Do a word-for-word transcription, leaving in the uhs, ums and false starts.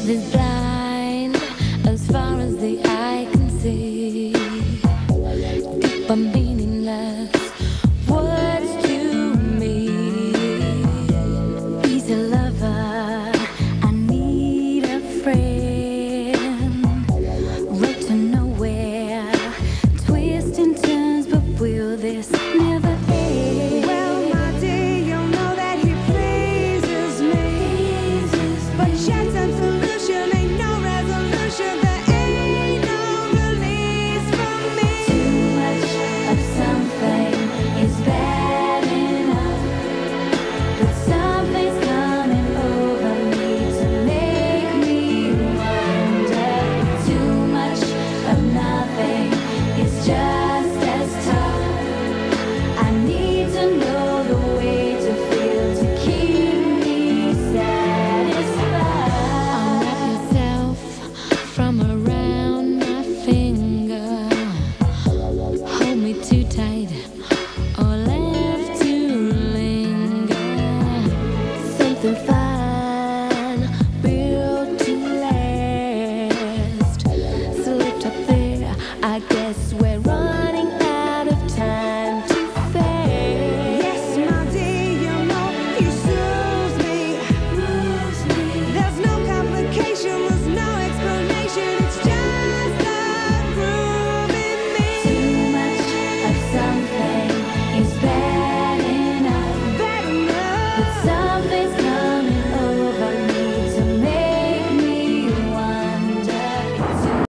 Love is blind as far as the eye can see. Deep but meaningless words to me. He's a lover, I need a friend. Road to nowhere, twists and turns, but will this never end? Well, my dear, you know that he pleases me, but yet some solution ain't no resolution. There ain't no release from me. Too much of something is bad enough, but something's coming over me to make me wonder. Too much of nothing is just as tough. I need to know the way to feel to keep me satisfied. Unwrap yourself from around my finger. Hold me too tight or left to linger. Something